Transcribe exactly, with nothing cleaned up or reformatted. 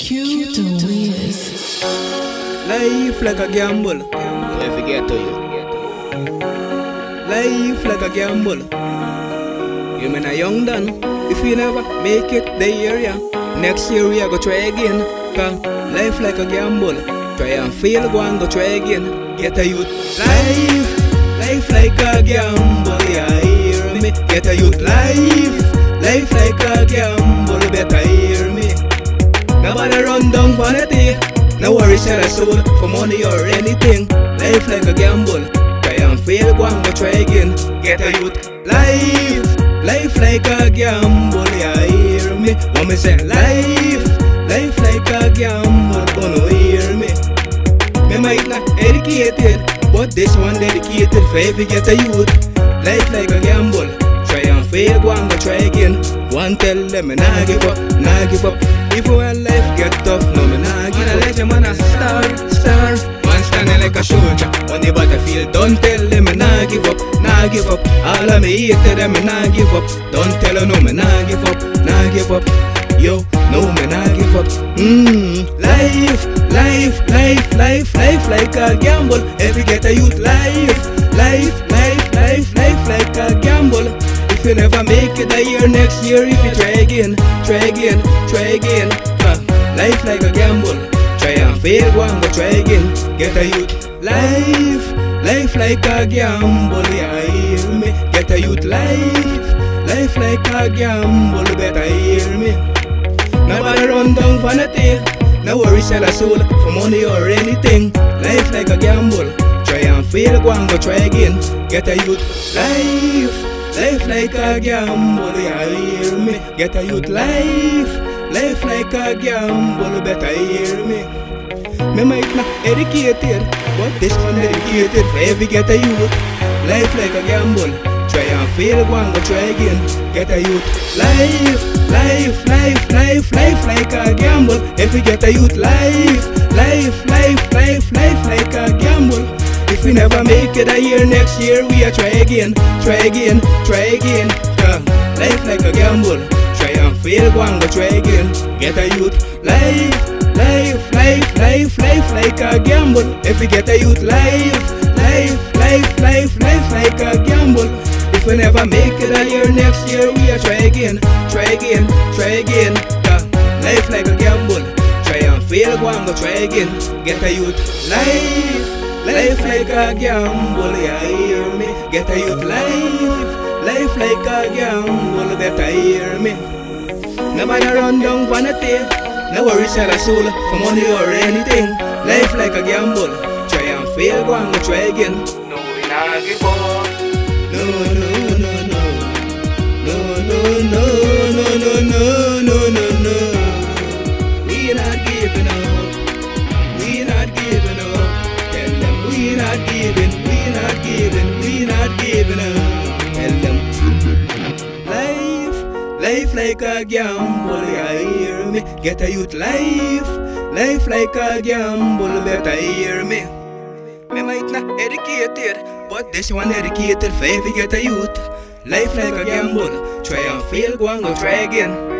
Cute Wiz. Life like a gamble. Don't forget to you. Life like a gamble. You mean a young done. If you never make it the year, yeah, next year we are go try again. Cause life like a gamble. Try and fail, go and go try again. Get a youth. Life, life like a gamble. Yeah, hear me. Get a youth. Life, life like a gamble. Better hear me. Nobody run down vanity. No worry, sell a soul for money or anything. Life like a gamble. Try and fail, go and go try again. Get a youth. Life, life like a gamble. Yeah, hear me. What me say? Life, life like a gamble. Gonna hear me. Me might not educated, but this one dedicated for every get a youth. Life like a gamble. Try and fail, go and go try again. One tell them me nah give up, nah give up. Even when life get tough, no me nah give up. Let your man a star, star. Man standing like a soldier on the battlefield. Don't tell them me nah give up, nah give up. All of me hate them me nah give up. Don't tell her no me nah give up, nah give up. Yo, no me nah give up. Mmm, life, life, life, life, life like a gamble. If you get a youth, life, life, life, life, life like a gamble. If you never make it a year, next year if you try again, try again, try again. uh, Life like a gamble. Try and fail, go and go try again. Get a youth. Life, life like a gamble. Yeah, hear me. Get a youth. Life, life like a gamble. Better hear me. Nobody run down vanity. No worry, sell a soul for money or anything. Life like a gamble. Try and fail, go and go try again. Get a youth. Life, life like a gamble. Yeah, hear me. Get a youth. Life, life like a gamble. Better hear me. Me might not educated, but this one dedicated for every get a youth. Life like a gamble. Try and fail, go and go try again. Get a youth. Life, life, life, life, life like a gamble. If you get a youth. Life, life, life, life, life like a gamble. If we never make it a year, next year we are try again, try again, try again. uh, Life like a gamble. Try and fail, go and go try again. Get a youth. Life, life, life, life, life like a gamble. If we get a youth. Life, life, life, life, life like a gamble. If we never make it a year, next year we are try again, try again, try again. uh, Life like a gamble. Try and fail, go and go try again. Get a youth. Life, life like a gamble. Yeah, hear me. Get a youth. Life, life like a gamble. Better hear me. Nobody run down vanity. No worry, sell a soul for money or anything. Life like a gamble. Try and fail, go and go try again. No, we not give up. No, no, no, no. No, no, no, no, no, no, no, no, no. We not giving up. We not giving up. Tell them we not giving. We not giving. We not giving up. Tell them. Life, life like a gamble. Yeah, hear me. Get a youth. Life, life like a gamble. Better hear me. Me might not educated, but this one dedicated for every get a youth. Life like a gamble. Try and fail, go and go try again.